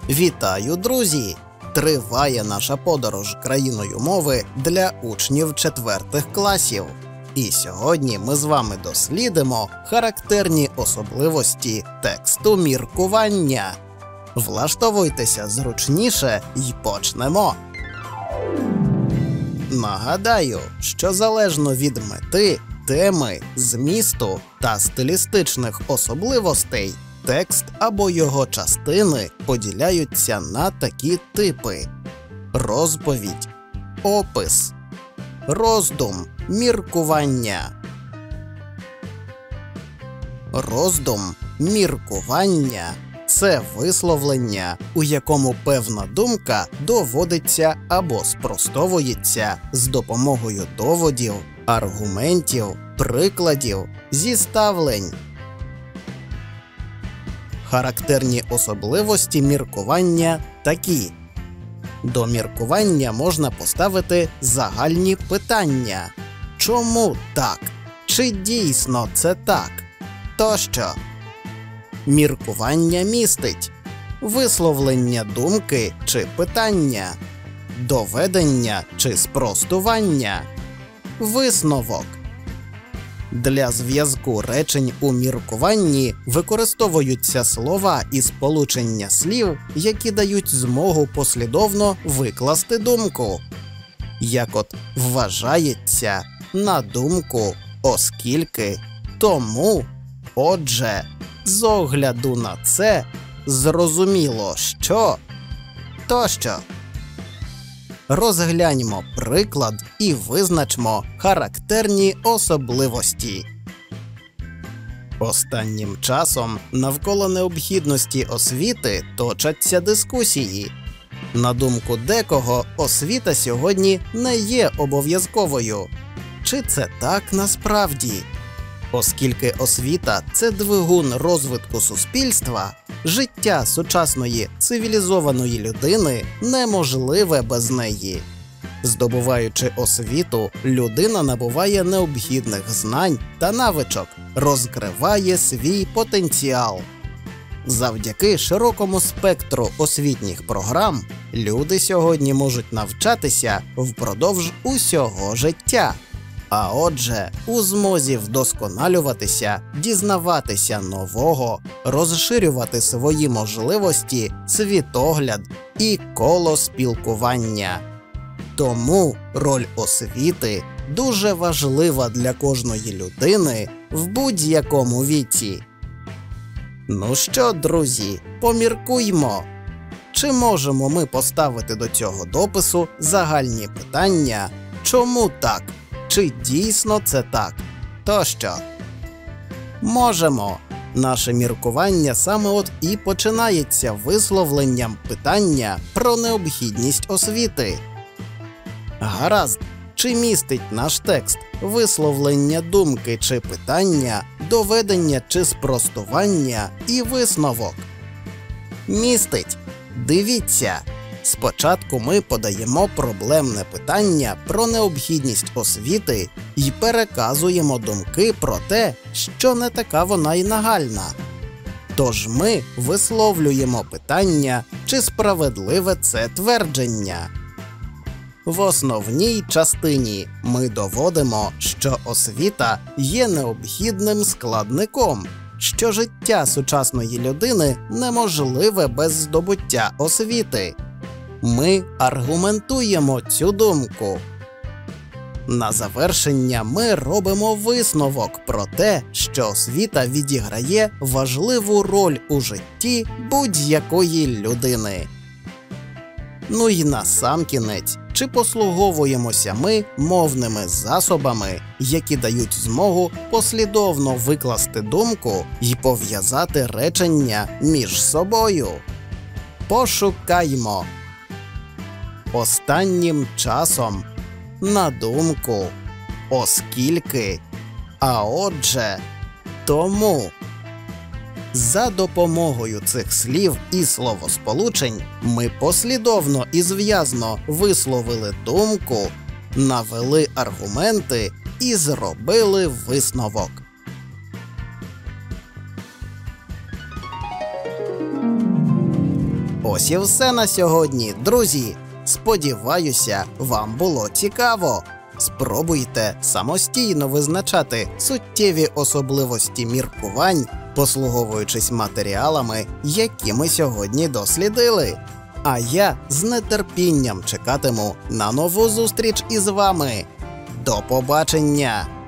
Вітаю, друзі! Триває наша подорож країною мови для учнів 4 класів. І сьогодні ми з вами дослідимо характерні особливості тексту міркування. Влаштовуйтеся зручніше і почнемо. Нагадаю, що залежно від мети, теми, змісту та стилістичних особливостей, текст або його частини поділяються на такі типи: розповідь, опис, роздум, міркування. Роздум, міркування – це висловлення, у якому певна думка доводиться або спростовується з допомогою доводів, аргументів, прикладів, зіставлень. Характерні особливості міркування такі. До міркування можна поставити загальні питання. Чому так? Чи дійсно це так? Тощо. Міркування містить висловлення думки чи питання, доведення чи спростування, висновок. Для зв'язку речень у міркуванні використовуються слова і сполучення слів, які дають змогу послідовно викласти думку. Як от вважається, на думку, оскільки, тому, отже, з огляду на це, зрозуміло, що, тощо. Розгляньмо приклад і визначмо характерні особливості. Останнім часом навколо необхідності освіти точаться дискусії. На думку декого, освіта сьогодні не є обов'язковою. Чи це так насправді? Оскільки освіта – це двигун розвитку суспільства, життя сучасної цивілізованої людини неможливе без неї. Здобуваючи освіту, людина набуває необхідних знань та навичок, розкриває свій потенціал. Завдяки широкому спектру освітніх програм люди сьогодні можуть навчатися впродовж усього життя. А отже, у змозі вдосконалюватися, дізнаватися нового, розширювати свої можливості, світогляд і коло спілкування. Тому роль освіти дуже важлива для кожної людини в будь-якому віці. Ну що, друзі, поміркуймо. Чи можемо ми поставити до цього допису загальні питання «Чому так?» Чи дійсно це так? Тощо. Можемо. Наше міркування саме от і починається висловленням питання про необхідність освіти. Гаразд. Чи містить наш текст висловлення думки чи питання, доведення чи спростування і висновок? Містить. Дивіться. Спочатку ми подаємо проблемне питання про необхідність освіти і переказуємо думки про те, що не така вона й нагальна. Тож ми висловлюємо питання, чи справедливе це твердження. В основній частині ми доводимо, що освіта є необхідним складником, що життя сучасної людини неможливе без здобуття освіти. Ми аргументуємо цю думку. На завершення ми робимо висновок про те, що освіта відіграє важливу роль у житті будь-якої людини. Ну і насамкінець, чи послуговуємося ми мовними засобами, які дають змогу послідовно викласти думку і пов'язати речення між собою? Пошукаймо. Останнім часом, на думку, оскільки, а отже, тому. За допомогою цих слів і словосполучень ми послідовно і зв'язно висловили думку, навели аргументи і зробили висновок. Ось і все на сьогодні, друзі. Сподіваюся, вам було цікаво. Спробуйте самостійно визначати суттєві особливості міркувань, послуговуючись матеріалами, які ми сьогодні дослідили. А я з нетерпінням чекатиму на нову зустріч із вами. До побачення!